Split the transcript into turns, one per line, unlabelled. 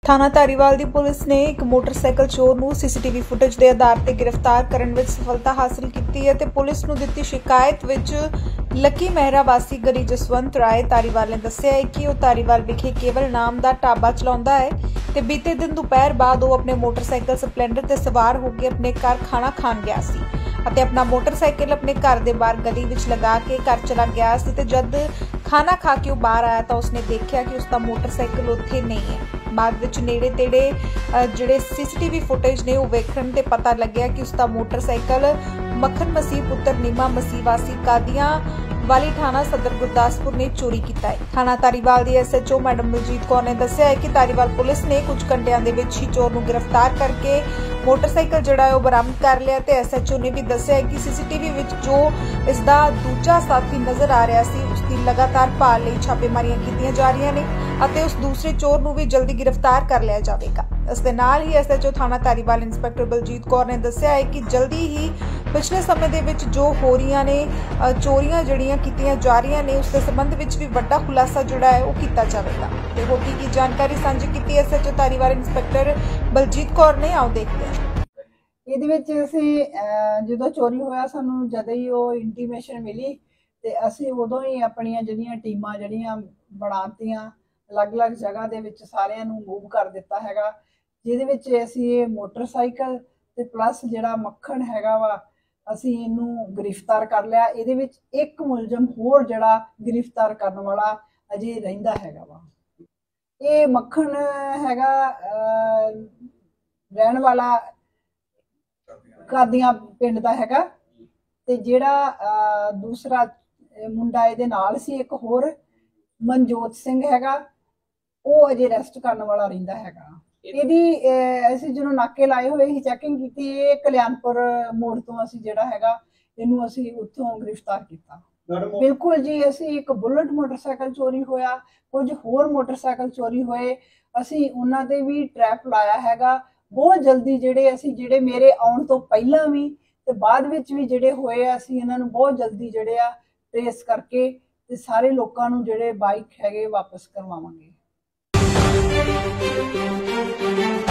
थाना धारीवाल की पुलिस ने एक मोटरसाइकिल चोर नूं सीसीटीवी फुटेज के आधार पर गिरफ्तार करने में सफलता हासिल की है। पुलिस नूं दित्ती शिकायत विच लकी मेहरा वासी गली जसवंत राय धारीवाल ने दस्सिया है कि वह धारीवाल विखे केवल नाम का ढाबा चलाउंदा है ते बीते दिन दोपहर बाद वह अपने मोटरसाइकिल स्पलेंडर ते सवार होकर अपने घर खाना खान गया सी ਅਤੇ अपना मोटरसाइकिल अपने घर के बाहर गली विच लगा के घर चला गया सी ते जद खाना खा के बाहर आया तो उसने देखा कि उसका मोटरसाइकिल उत्थे नहीं है। बाद विच नेड़े तेड़े जिहड़े सीसीटीवी फुटेज ने वेखण ते पता लग्या कि उसका मोटरसाइकिल मक्खन मसीह पुत्र नीमा मसीह वासी कादियां वाली थाना सदर गुरदासपुर ने चोरी किया है। थाना धारीवाल की SHO मैडम बलजीत कौर ने दस्सिया है कि धारीवाल पुलिस ने कुछ घंटियां दे विच ही चोर नूं गिरफ्तार करके मोटरसाइकिल जिहड़ा है बरामद कर लिया ते SHO ने भी दस्सिया है कि सीसीटीवी विच जो इसदा दूजा साथी नजर आ रहा सी उसकी लगातार भाल लई छापेमारियां कीतियां जा रहीआं ने ਅਤੇ उस दूसरे चोर नूं भी जल्दी गिरफ्तार कर लिया जाएगा। इस दे नाल ही SHO थाना धारीवाल इंस्पैक्टर बलजीत कौर ने दस्सिया है कि जल्दी ही पिछले समय दे विच जो हो रही ने चोरियां जड़ियां कीतियां जा रही ने उसके संबंध विच भी बड़ा खुलासा जोड़ा है वो किया जाएगा। ते होगी की जानकारी साझी की SHO धारीवाल इंस्पैक्टर बलजीत कौर ने आओ देखते हैं।
ਇਹਦੇ ਵਿੱਚ ਅਸੀਂ ਜਦੋਂ ਚੋਰੀ ਹੋਇਆ ਸਾਨੂੰ ਜਦੋਂ ਹੀ ਉਹ ਇੰਟੀਮੇਸ਼ਨ ਮਿਲੀ ਤੇ ਅਸੀਂ ਉਦੋਂ ਹੀ ਆਪਣੀਆਂ ਜਿਹੜੀਆਂ ਟੀਮਾਂ ਜਿਹੜੀਆਂ ਬਣਾਤੀਆਂ ਅਲੱਗ-ਅਲੱਗ ਜਗ੍ਹਾ ਦੇ ਵਿੱਚ ਸਾਰਿਆਂ ਨੂੰ ਮੂਵ ਕਰ ਦਿੱਤਾ ਹੈਗਾ, ਜਿਹਦੇ ਵਿੱਚ ਅਸੀਂ ਇਹ ਮੋਟਰਸਾਈਕਲ ਤੇ ਪਲੱਸ ਜਿਹੜਾ ਮੱਖਣ ਹੈਗਾ ਵਾ ਅਸੀਂ ਇਹਨੂੰ ਗ੍ਰਿਫਤਾਰ ਕਰ ਲਿਆ। ਇਹਦੇ ਵਿੱਚ ਇੱਕ ਮੁਲਜ਼ਮ ਹੋਰ ਜਿਹੜਾ ਗ੍ਰਿਫਤਾਰ ਕਰਨ ਵਾਲਾ ਅਜੇ ਰਹਿੰਦਾ ਹੈਗਾ ਵਾ। ਇਹ ਮੱਖਣ ਹੈਗਾ ਰਹਿਣ ਵਾਲਾ ਕਾਦੀਆਂ ਪਿੰਡ ਦਾ ਹੈਗਾ ਤੇ ਜਿਹੜਾ ਦੂਸਰਾ ਮੁੰਡਾ ਇਹਦੇ ਨਾਲ ਸੀ ਇੱਕ ਹੋਰ ਮਨਜੋਤ ਸਿੰਘ ਹੈਗਾ ਉਹ ਅਜੇ ਅਰੈਸਟ ਕਰਨ ਵਾਲਾ ਰਹਿੰਦਾ ਹੈਗਾ। ਇਹਦੀ ਅਸੀਂ ਜਦੋਂ ਨਾਕੇ ਲਾਏ ਹੋਏ ਸੀ ਚੈਕਿੰਗ ਕੀਤੀ ਇਹ ਕਲਿਆਣਪੁਰ ਮੋੜ ਤੋਂ ਅਸੀਂ ਜਿਹੜਾ ਹੈਗਾ ਇਹਨੂੰ ਅਸੀਂ ਉੱਥੋਂ ਗ੍ਰਿਫਤਾਰ ਕੀਤਾ। ਬਿਲਕੁਲ ਜੀ ਅਸੀਂ ਇੱਕ ਬੁਲਟ ਮੋਟਰਸਾਈਕਲ ਚੋਰੀ ਹੋਇਆ, ਕੁਝ ਹੋਰ ਮੋਟਰਸਾਈਕਲ ਚੋਰੀ ਹੋਏ, ਅਸੀਂ ਉਹਨਾਂ ਤੇ ਵੀ ਟਰੈਪ ਲਾਇਆ ਹੈਗਾ। बहुत जल्दी ਜਿਹੜੇ ਮੇਰੇ ਆਉਣ ਤੋਂ ਪਹਿਲਾਂ ਵੀ ਤੇ ਬਾਅਦ ਵਿੱਚ ਵੀ ਜਿਹੜੇ ਹੋਏ ਆ ਅਸੀਂ ਇਹਨਾਂ ਨੂੰ ਬਹੁਤ ਜਲਦੀ ਜਿਹੜੇ ਆ ਟ੍ਰੇਸ ਕਰਕੇ ਤੇ ਸਾਰੇ ਲੋਕਾਂ ਨੂੰ ਜਿਹੜੇ ਬਾਈਕ ਹੈਗੇ ਵਾਪਸ ਕਰਵਾਵਾਂਗੇ।